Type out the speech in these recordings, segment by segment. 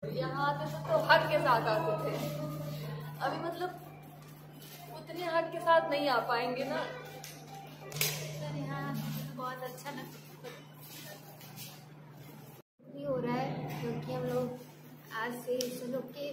यहाँ आते थे तो हक के साथ आते थे, अभी मतलब उतने हक के साथ नहीं आ पाएंगे ना सर। यहाँ बहुत अच्छा भी हो रहा है क्योंकि हम लोग आज से इस लोग के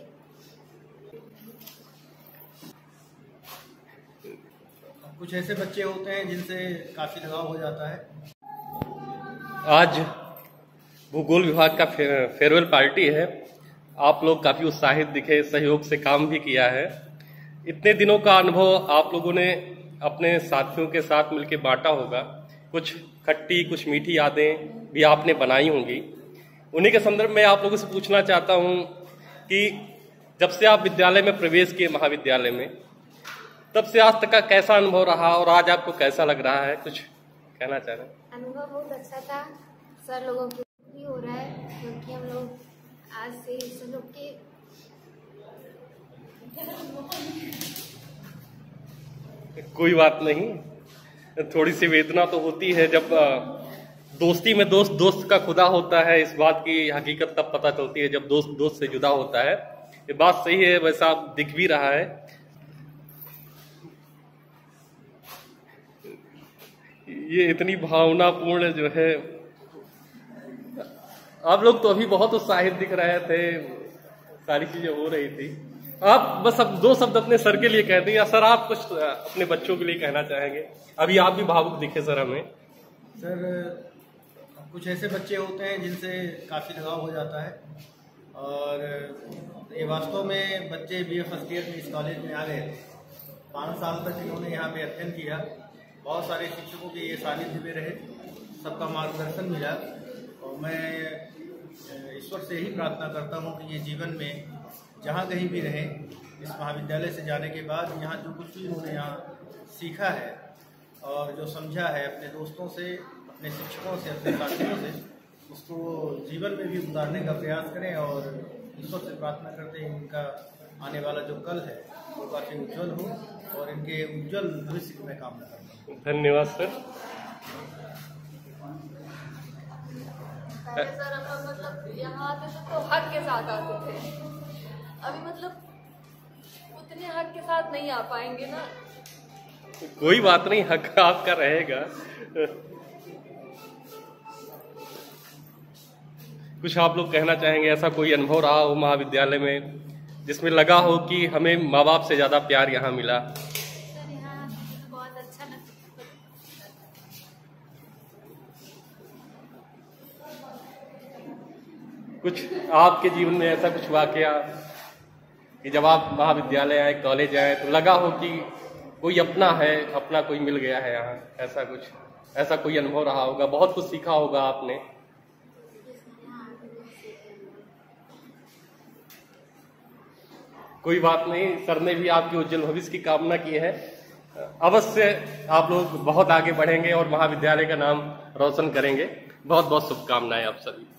कुछ ऐसे बच्चे होते हैं जिनसे काफी लगाव हो जाता है। आज भूगोल विभाग का फेयरवेल पार्टी है। आप लोग काफी उत्साहित दिखे, सहयोग से काम भी किया है। इतने दिनों का अनुभव आप लोगों ने अपने साथियों के साथ मिलकर बांटा होगा। कुछ खट्टी कुछ मीठी यादें भी आपने बनाई होंगी। उन्हीं के संदर्भ में आप लोगों से पूछना चाहता हूं कि जब से आप विद्यालय में प्रवेश किए, महाविद्यालय में, तब से आज तक का कैसा अनुभव रहा और आज आपको कैसा लग रहा है? कुछ कहना चाह रहे हैं? अनुभव बहुत अच्छा था सर। लोगों के भी हो रहा है क्योंकि हम लोग आज से इस लोग के कोई बात नहीं, थोड़ी सी वेदना तो होती है जब दोस्ती में दोस्त दोस्त का खुदा होता है। इस बात की हकीकत तब पता चलती है जब दोस्त दोस्त से जुदा होता है। ये बात सही है, वैसा दिख भी रहा है। ये इतनी भावनापूर्ण जो है, आप लोग तो अभी बहुत उत्साहित दिख रहे थे, सारी चीजें हो रही थी। आप बस अब दो शब्द अपने सर के लिए कह दें, या सर आप कुछ अपने बच्चों के लिए कहना चाहेंगे? अभी आप भी भावुक दिखे सर हमें। सर, कुछ ऐसे बच्चे होते हैं जिनसे काफ़ी लगाव हो जाता है, और ये वास्तव में बच्चे BA फर्स्ट ईयर में इस कॉलेज में आ गए थे। 5 साल तक इन्होंने यहाँ पे अध्ययन किया। बहुत सारे शिक्षकों के ये सानिध्य में रहे, सबका मार्गदर्शन मिला, और मैं ईश्वर से ही प्रार्थना करता हूँ कि ये जीवन में जहाँ कहीं भी रहे, इस महाविद्यालय से जाने के बाद यहाँ जो कुछ भी उन्होंने यहाँ सीखा है और जो समझा है अपने दोस्तों से, अपने शिक्षकों से, अपने साथियों से, उसको जीवन में भी उतारने का प्रयास करें। और ईश्वर से प्रार्थना करते हैं इनका आने वाला जो कल है वो काफ़ी उज्जवल हो, और इनके उज्जवल भविष्य की मैं कामना करता हूँ। धन्यवाद सर। पहले सर हम लोग मतलब यहाँ आते थे तो हक के साथ आते थे, अभी मतलब उतने हक के साथ नहीं आ पाएंगे ना। कोई बात नहीं, हक आपका रहेगा। कुछ आप लोग कहना चाहेंगे? ऐसा कोई अनुभव रहा हो महाविद्यालय में जिसमें लगा हो कि हमें माँ बाप से ज्यादा प्यार यहाँ मिला? सर यहाँ बहुत अच्छा कुछ आपके जीवन में ऐसा कुछ वाकया कि जब आप महाविद्यालय आए, कॉलेज आए, तो लगा हो कि कोई अपना है, अपना कोई मिल गया है यहाँ? ऐसा कुछ, ऐसा कोई अनुभव रहा होगा, बहुत कुछ सीखा होगा आपने। कोई बात नहीं, सर ने भी आपके उज्जवल भविष्य की कामना की है। अवश्य आप लोग बहुत आगे बढ़ेंगे और महाविद्यालय का नाम रोशन करेंगे। बहुत बहुत शुभकामनाएं आप सभी।